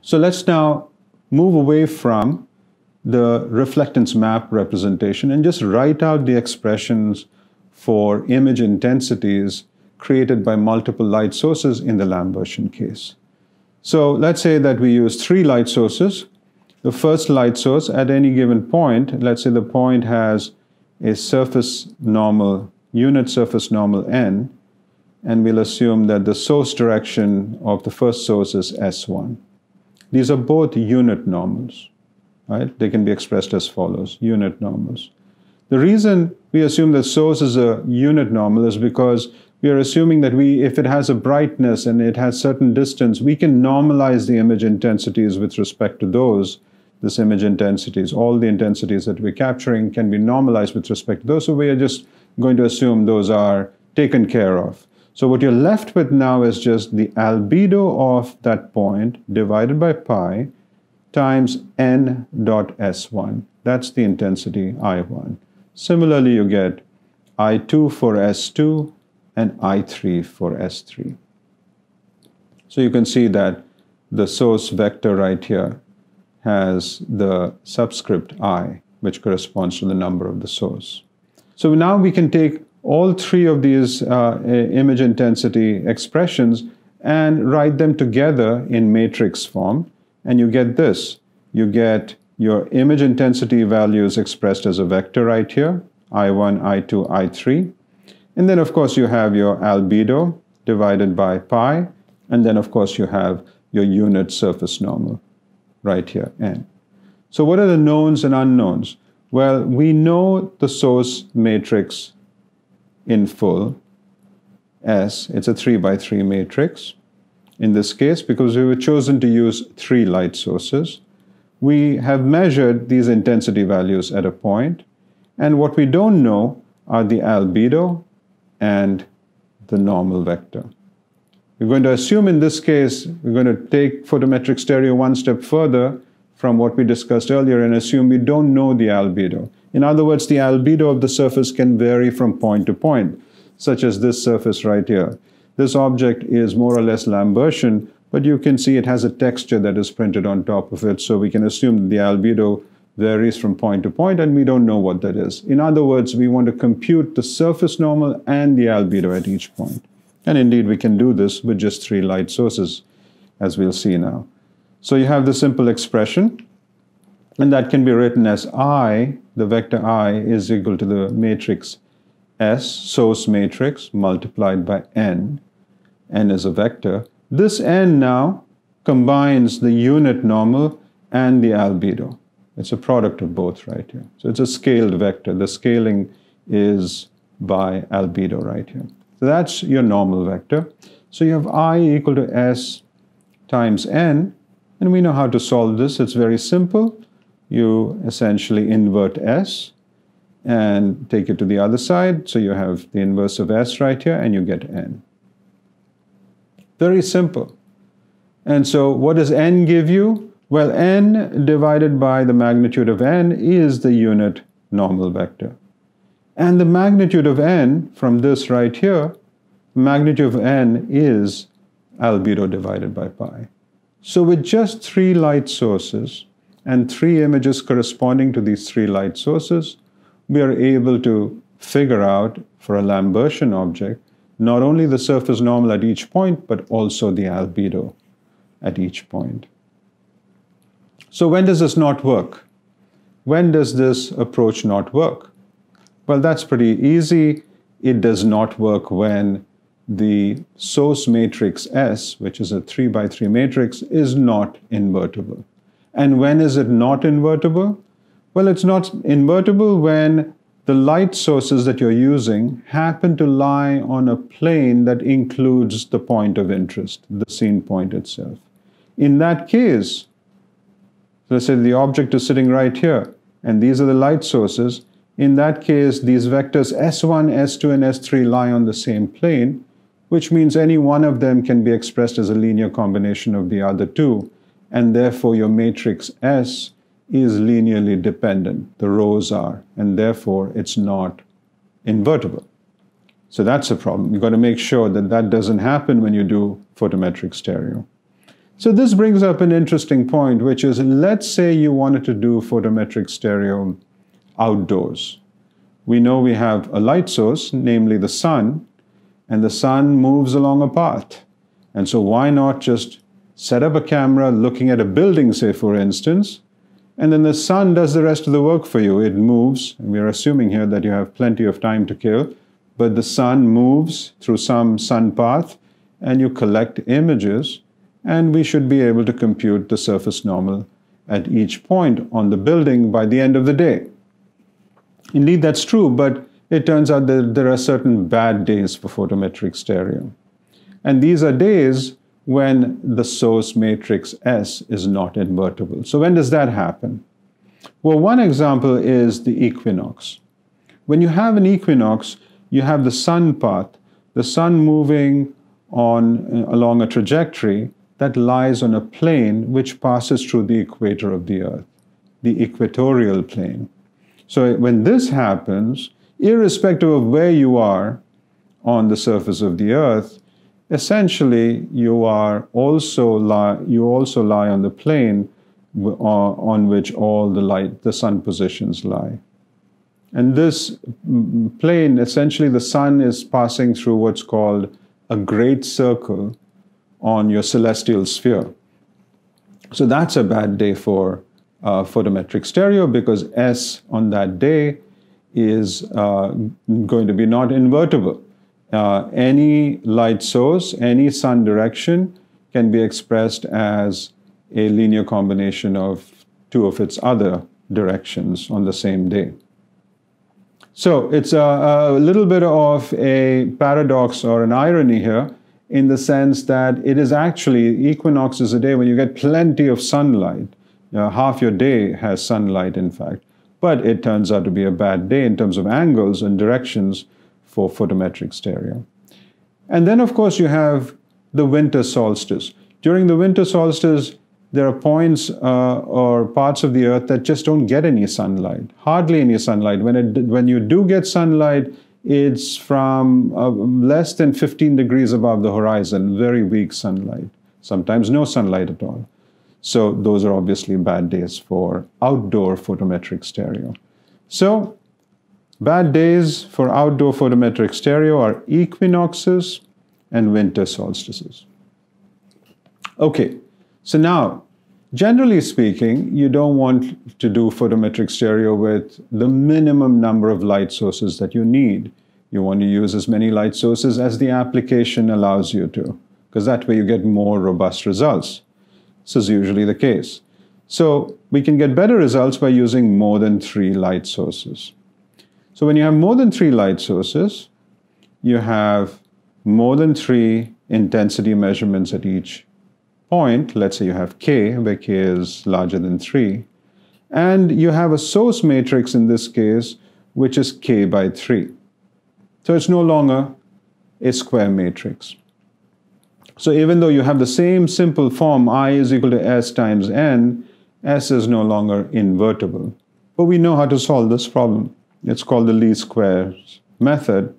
So let's now move away from the reflectance map representation and just write out the expressions for image intensities created by multiple light sources in the Lambertian case. So let's say that we use 3 light sources. The first light source at any given point, let's say the point has a surface normal, unit surface normal n, and we'll assume that the source direction of the first source is S1. These are both unit normals, right? They can be expressed as follows, unit normals. The reason we assume that source is a unit normal is because we are assuming that if it has a brightness and it has certain distance, we can normalize the image intensities with respect to those. This image intensities, all the intensities that we're capturing can be normalized with respect to those. So we are just going to assume those are taken care of. So what you're left with now is just the albedo of that point divided by pi times n dot S1. That's the intensity I1. Similarly, you get I2 for S2 and I3 for S3. So you can see that the source vector right here has the subscript I, which corresponds to the number of the source. So now we can take all 3 of these image intensity expressions and write them together in matrix form, and you get this. You get your image intensity values expressed as a vector right here, I1, I2, I3. And then, of course, you have your albedo divided by pi, and then, of course, you have your unit surface normal right here, n. So what are the knowns and unknowns? Well, we know the source matrix in full, S. It's a 3 by 3 matrix. In this case, because we were chosen to use 3 light sources, we have measured these intensity values at a point, and what we don't know are the albedo and the normal vector. We're going to assume in this case, we're going to take photometric stereo one step further from what we discussed earlier and assume we don't know the albedo. In other words, the albedo of the surface can vary from point to point, such as this surface right here. This object is more or less Lambertian, but you can see it has a texture that is printed on top of it, so we can assume that the albedo varies from point to point, and we don't know what that is. In other words, we want to compute the surface normal and the albedo at each point. And indeed, we can do this with just 3 light sources, as we'll see now. So you have the simple expression, and that can be written as I, the vector I, is equal to the matrix S, source matrix, multiplied by n. N is a vector. This n now combines the unit normal and the albedo. It's a product of both right here. So it's a scaled vector. The scaling is by albedo right here. So that's your normal vector. So you have I equal to S times n, and we know how to solve this. It's very simple. You essentially invert S and take it to the other side. So you have the inverse of S right here, and you get n. Very simple. And so what does n give you? Well, n divided by the magnitude of n is the unit normal vector. And the magnitude of n from this right here, magnitude of n is albedo divided by pi. So with just 3 light sources and 3 images corresponding to these 3 light sources, we are able to figure out for a Lambertian object not only the surface normal at each point, but also the albedo at each point. So when does this not work? When does this approach not work? Well, that's pretty easy. It does not work when the source matrix S, which is a 3 by 3 matrix, is not invertible. And when is it not invertible? Well, it's not invertible when the light sources that you're using happen to lie on a plane that includes the point of interest, the scene point itself. In that case, let's say the object is sitting right here, and these are the light sources. In that case, these vectors S1, S2, and S3 lie on the same plane, which means any one of them can be expressed as a linear combination of the other 2, and therefore your matrix S is linearly dependent. The rows are, and therefore it's not invertible. So that's a problem. You've got to make sure that that doesn't happen when you do photometric stereo. So this brings up an interesting point, which is, let's say you wanted to do photometric stereo outdoors. We know we have a light source, namely the sun, and the sun moves along a path. And so why not just set up a camera looking at a building, say, for instance, and then the sun does the rest of the work for you. It moves, and we're assuming here that you have plenty of time to kill, but the sun moves through some sun path, and you collect images, and we should be able to compute the surface normal at each point on the building by the end of the day. Indeed, that's true, but it turns out that there are certain bad days for photometric stereo. And these are days when the source matrix S is not invertible. So when does that happen? Well, one example is the equinox. When you have an equinox, you have the sun path, the sun moving along a trajectory that lies on a plane which passes through the equator of the Earth, the equatorial plane. So when this happens, irrespective of where you are on the surface of the Earth, essentially you also lie on the plane on which all the sun positions lie. And this plane, essentially the sun is passing through what's called a great circle on your celestial sphere. So that's a bad day for photometric stereo, because S on that day is going to be not invertible. Any light source, any sun direction can be expressed as a linear combination of two of its other directions on the same day. So it's a little bit of a paradox or an irony here, in the sense that it is actually, equinox is a day when you get plenty of sunlight. Half your day has sunlight, in fact. But it turns out to be a bad day in terms of angles and directions for photometric stereo. And then, of course, you have the winter solstice. During the winter solstice, there are points or parts of the Earth that just don't get any sunlight, hardly any sunlight. When you do get sunlight, it's from less than 15 degrees above the horizon, very weak sunlight, sometimes no sunlight at all. So those are obviously bad days for outdoor photometric stereo. So bad days for outdoor photometric stereo are equinoxes and winter solstices. Okay, so now, generally speaking, you don't want to do photometric stereo with the minimum number of light sources that you need. You want to use as many light sources as the application allows you to, because that way you get more robust results. This is usually the case. So we can get better results by using more than 3 light sources. So when you have more than 3 light sources, you have more than 3 intensity measurements at each point. Let's say you have K, where K is larger than 3. And you have a source matrix in this case, which is K by 3. So it's no longer a square matrix. So even though you have the same simple form, I is equal to S times N, S is no longer invertible. But we know how to solve this problem. It's called the least squares method.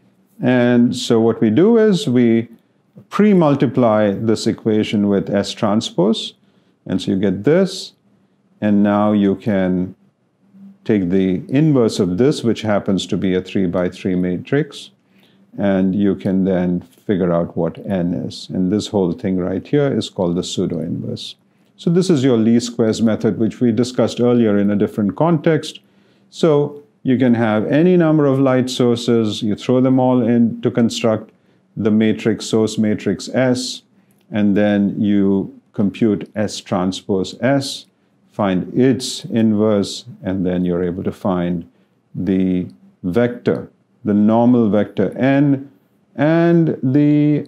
And so what we do is we pre-multiply this equation with S transpose. And so you get this. And now you can take the inverse of this, which happens to be a 3 by 3 matrix. And you can then figure out what N is. And this whole thing right here is called the pseudo-inverse. So this is your least squares method, which we discussed earlier in a different context. So you can have any number of light sources, you throw them all in to construct the matrix, source matrix S, and then you compute S transpose S, find its inverse, and then you're able to find the vector, the normal vector N, and the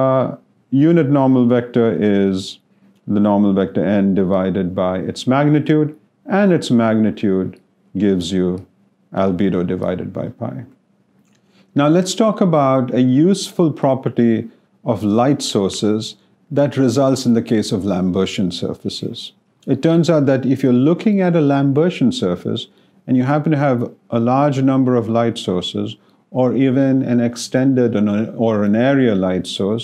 unit normal vector is the normal vector N divided by its magnitude, and its magnitude gives you albedo divided by pi. Now let's talk about a useful property of light sources that results in the case of Lambertian surfaces. It turns out that if you're looking at a Lambertian surface and you happen to have a large number of light sources, or even an extended or an area light source,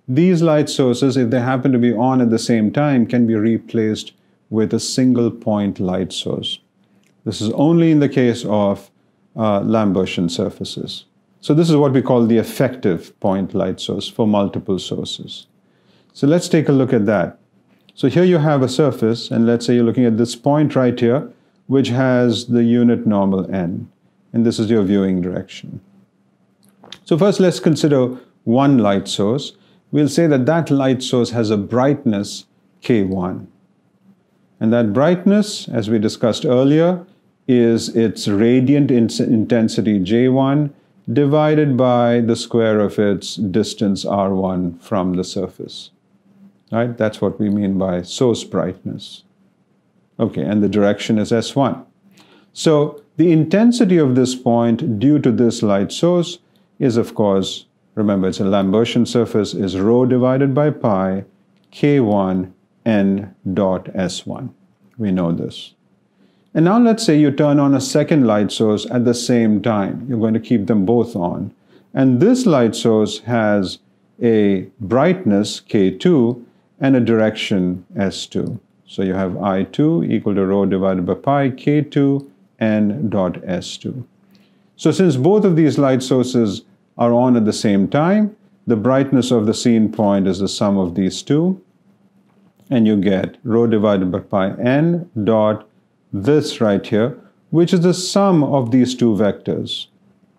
these light sources, if they happen to be on at the same time, can be replaced with a single point light source. This is only in the case of Lambertian surfaces. So this is what we call the effective point light source for multiple sources. So let's take a look at that. So here you have a surface, and let's say you're looking at this point right here, which has the unit normal n, and this is your viewing direction. So first let's consider one light source. We'll say that that light source has a brightness K1. And that brightness, as we discussed earlier, is its radiant intensity J1 divided by the square of its distance R1 from the surface. Right? That's what we mean by source brightness. Okay, and the direction is S1. So the intensity of this point due to this light source is, of course, remember it's a Lambertian surface, is rho divided by pi K1 n dot S1. We know this. And now let's say you turn on a second light source at the same time. You're going to keep them both on. And this light source has a brightness K2 and a direction S2. So you have I2 equal to rho divided by pi K2 n dot S2. So since both of these light sources are on at the same time, the brightness of the scene point is the sum of these two. And you get rho divided by pi n dot this right here, which is the sum of these two vectors,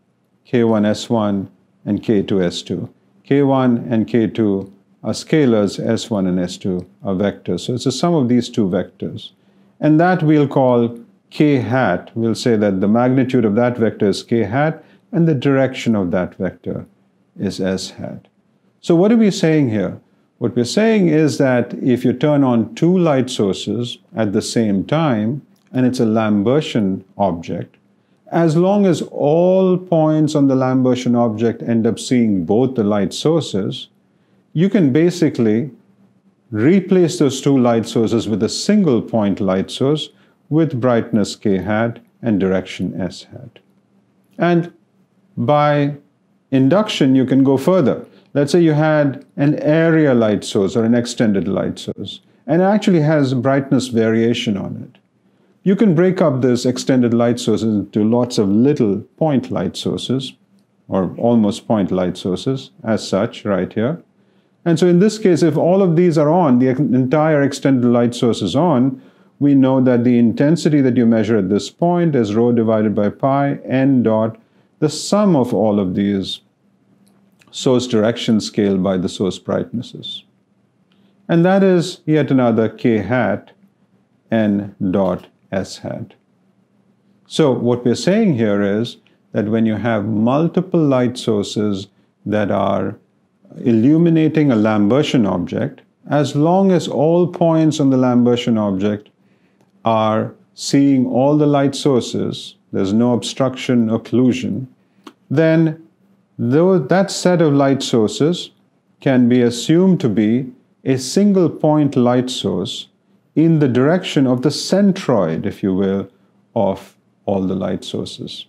K1S1 and K2S2. K1 and K2 are scalars, S1 and S2 are vectors. So it's the sum of these two vectors. And that we'll call K hat. We'll say that the magnitude of that vector is K hat, and the direction of that vector is S hat. So what are we saying here? What we're saying is that if you turn on two light sources at the same time, and it's a Lambertian object, as long as all points on the Lambertian object end up seeing both the light sources, you can basically replace those two light sources with a single point light source with brightness K hat and direction S hat. And by induction, you can go further. Let's say you had an area light source or an extended light source, and it actually has brightness variation on it. You can break up this extended light source into lots of little point light sources, or almost point light sources, as such, right here. And so in this case, if all of these are on, the entire extended light source is on, we know that the intensity that you measure at this point is rho divided by pi n dot, the sum of all of these source direction scaled by the source brightnesses. And that is yet another K hat n dot S hat. So what we're saying here is that when you have multiple light sources that are illuminating a Lambertian object, as long as all points on the Lambertian object are seeing all the light sources, there's no obstruction, occlusion, then that set of light sources can be assumed to be a single point light source in the direction of the centroid, if you will, of all the light sources.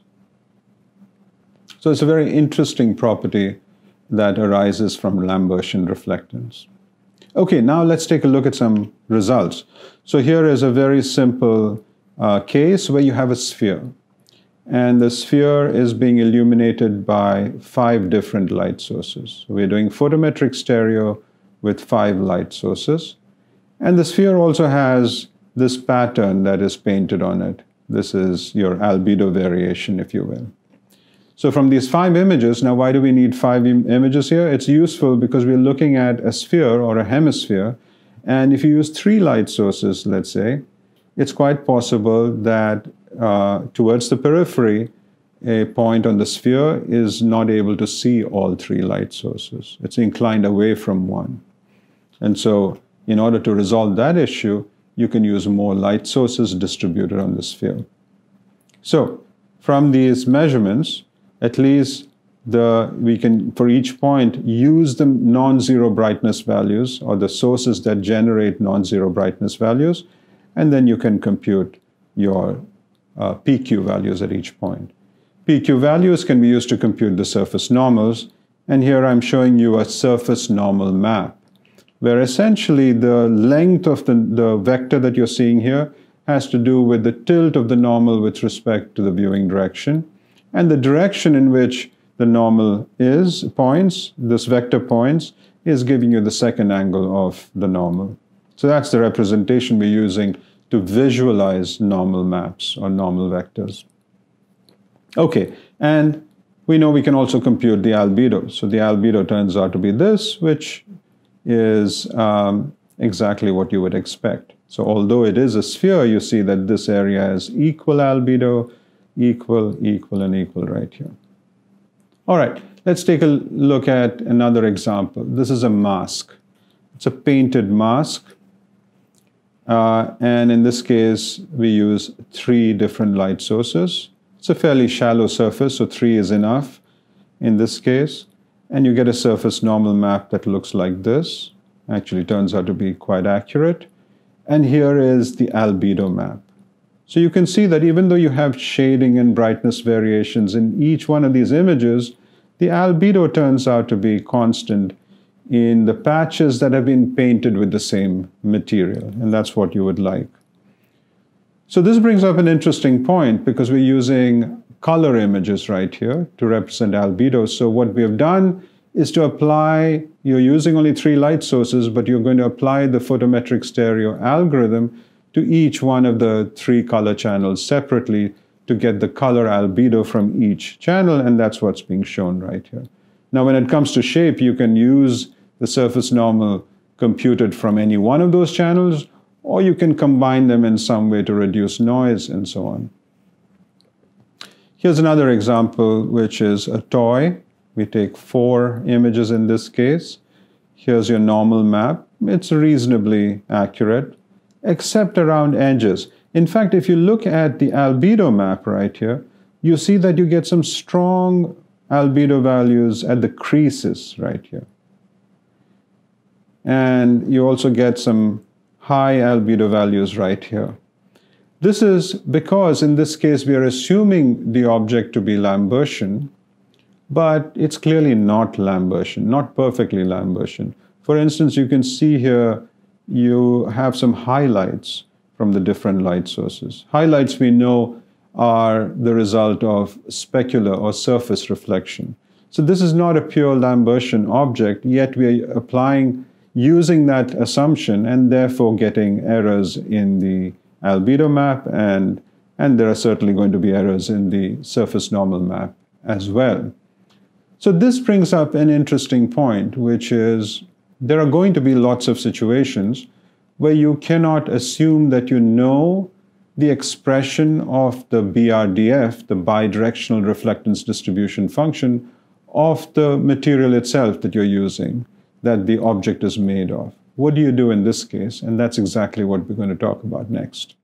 So it's a very interesting property that arises from Lambertian reflectance. Okay, now let's take a look at some results. So here is a very simple case where you have a sphere. And the sphere is being illuminated by 5 different light sources. So we're doing photometric stereo with 5 light sources. And the sphere also has this pattern that is painted on it. This is your albedo variation, if you will. So from these 5 images, now why do we need 5 images here? It's useful because we're looking at a sphere or a hemisphere. And if you use 3 light sources, let's say, it's quite possible that towards the periphery, a point on the sphere is not able to see all 3 light sources. It's inclined away from one. And so in order to resolve that issue, you can use more light sources distributed on the sphere. So from these measurements, at least we can, for each point, use the non-zero brightness values or the sources that generate non-zero brightness values, and then you can compute your PQ values at each point. PQ values can be used to compute the surface normals, And here I'm showing you a surface normal map, where essentially the length of the vector that you're seeing here has to do with the tilt of the normal with respect to the viewing direction. And the direction in which the normal points, this vector points, is giving you the second angle of the normal. So that's the representation we're using to visualize normal maps or normal vectors. Okay, and we know we can also compute the albedo. So the albedo turns out to be this, which is exactly what you would expect. So although it is a sphere, you see that this area has equal albedo, equal, equal, and equal right here. All right, let's take a look at another example. This is a mask. It's a painted mask. And in this case, we use 3 different light sources. It's a fairly shallow surface, so 3 is enough in this case. And you get a surface normal map that looks like this. Actually turns out to be quite accurate. And here is the albedo map. So you can see that even though you have shading and brightness variations in each one of these images, the albedo turns out to be constant in the patches that have been painted with the same material. And that's what you would like. So this brings up an interesting point because we're using color images right here to represent albedo. So what we have done is to apply, you're using only 3 light sources, but you're going to apply the photometric stereo algorithm to each one of the 3 color channels separately to get the color albedo from each channel, and that's what's being shown right here. Now, when it comes to shape, you can use the surface normal computed from any one of those channels, or you can combine them in some way to reduce noise and so on. Here's another example, which is a toy. We take 4 images in this case. Here's your normal map. It's reasonably accurate, except around edges. In fact, if you look at the albedo map right here, you see that you get some strong albedo values at the creases right here. And you also get some high albedo values right here. This is because in this case we are assuming the object to be Lambertian, but it's clearly not Lambertian, not perfectly Lambertian. For instance, you can see here you have some highlights from the different light sources. Highlights we know are the result of specular or surface reflection. So this is not a pure Lambertian object, yet we are applying, using that assumption and therefore getting errors in the albedo map, and there are certainly going to be errors in the surface normal map as well. So this brings up an interesting point, which is there are going to be lots of situations where you cannot assume that you know the expression of the BRDF, the bidirectional reflectance distribution function, of the material itself that you're using, that the object is made of. What do you do in this case? And that's exactly what we're going to talk about next.